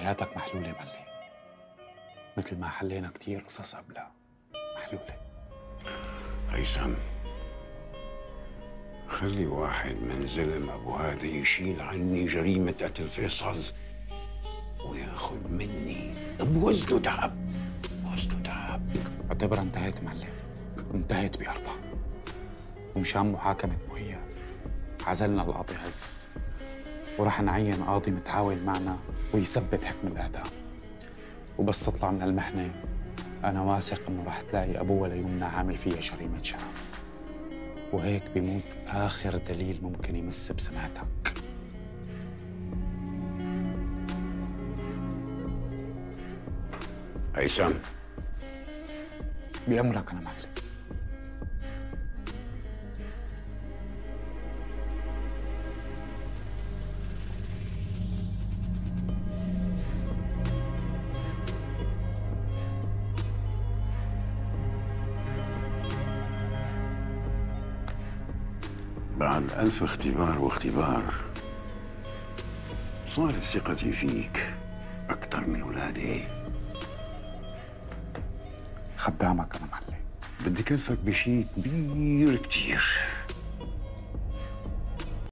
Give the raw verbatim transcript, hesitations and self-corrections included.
حياتك محلولة ملي، مثل ما حلينا كتير قصص قبلها محلولة. هيثم، خلي واحد من زلم ابو هذا يشيل عني جريمة قتل فيصل وياخذ مني بوزنه تعب، بوزنه تعب. اعتبرها انتهت معلم، انتهت بأرضها. ومشان محاكمة مهيا عزلنا القاضي عز، ورح نعين قاضي متعاون معنا ويثبت حكم الإعدام. وبس تطلع من هالمحنة أنا واثق إنه رح تلاقي أبوها ليمنى عامل فيها جريمة شرف، وهيك بيموت آخر دليل ممكن يمس بسمعتك. هيثم، بأمرك أنا معلم. بعد ألف اختبار واختبار صارت ثقتي فيك أكثر من ولادي. خدامك أنا معلم. بدي كلفك بشيء كبير كتير.